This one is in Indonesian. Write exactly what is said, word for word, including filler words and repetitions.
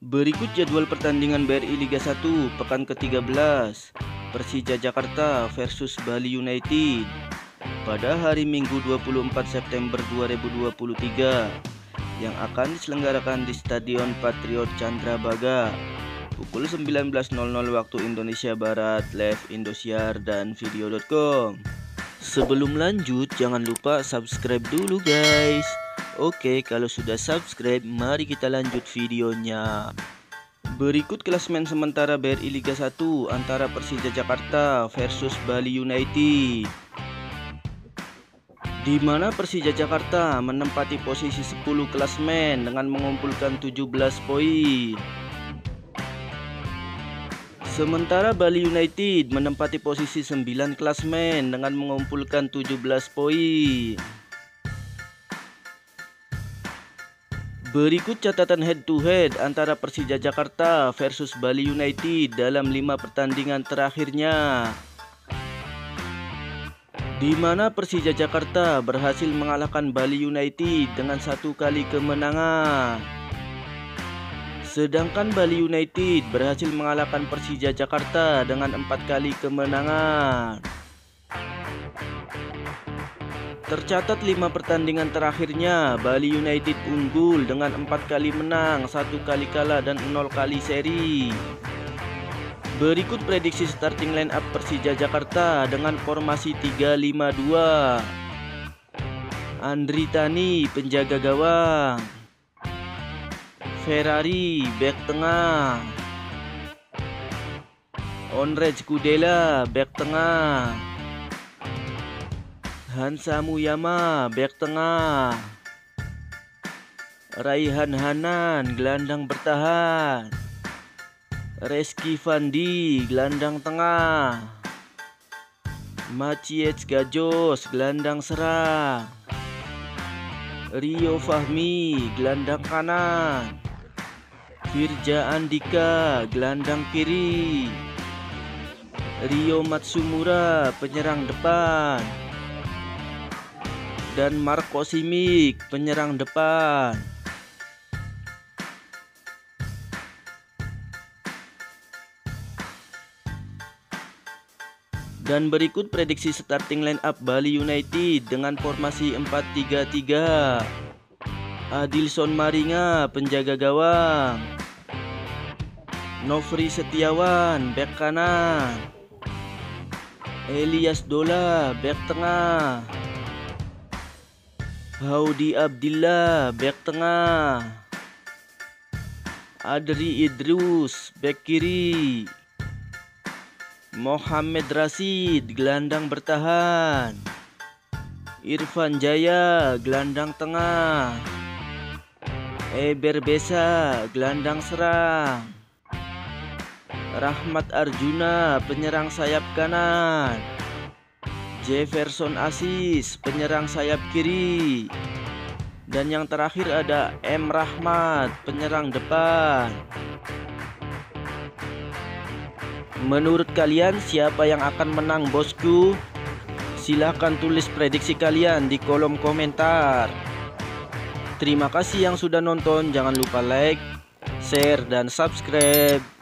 Berikut jadwal pertandingan B R I Liga satu pekan ke tiga belas Persija Jakarta versus Bali United pada hari Minggu dua puluh empat September dua ribu dua puluh tiga yang akan diselenggarakan di Stadion Patriot Candrabaga pukul sembilan belas waktu Indonesia Barat. Live Indosiar dan video dot com. Sebelum lanjut, jangan lupa subscribe dulu guys. Oke, kalau sudah subscribe, mari kita lanjut videonya. Berikut klasemen sementara B R I Liga satu antara Persija Jakarta versus Bali United, di mana Persija Jakarta menempati posisi sepuluh klasemen dengan mengumpulkan tujuh belas poin. Sementara Bali United menempati posisi sembilan klasemen dengan mengumpulkan tujuh belas poin. Berikut catatan head to head antara Persija Jakarta versus Bali United dalam lima pertandingan terakhirnya, di mana Persija Jakarta berhasil mengalahkan Bali United dengan satu kali kemenangan, sedangkan Bali United berhasil mengalahkan Persija Jakarta dengan empat kali kemenangan. Tercatat lima pertandingan terakhirnya Bali United unggul dengan empat kali menang, satu kali kalah dan nol kali seri. Berikut prediksi starting line up Persija Jakarta dengan formasi tiga lima dua. Andri Tani penjaga gawang, Ferrari bek tengah, Onrej Kudela bek tengah, Hansa Muyama bek tengah, Raihan Hanan gelandang bertahan, Reski Fandi gelandang tengah, Maciej Gajos gelandang serang, Rio Fahmi gelandang kanan, Firja Andika gelandang kiri, Rio Matsumura penyerang depan, dan Marco Simic penyerang depan. Dan berikut prediksi starting line up Bali United dengan formasi empat tiga tiga. Adilson Maringa penjaga gawang, Nofri Setiawan bek kanan, Elias Dola bek tengah, Haudi Abdillah bek tengah, Adri Idrus bek kiri, Mohamed Rashid gelandang bertahan, Irfan Jaya gelandang tengah, Eber Besa gelandang serang, Rahmat Arjuna penyerang sayap kanan, Jefferson Aziz penyerang sayap kiri, dan yang terakhir ada M Rahmat penyerang depan. Menurut kalian siapa yang akan menang bosku? Silahkan tulis prediksi kalian di kolom komentar. Terima kasih yang sudah nonton, jangan lupa like, share, dan subscribe.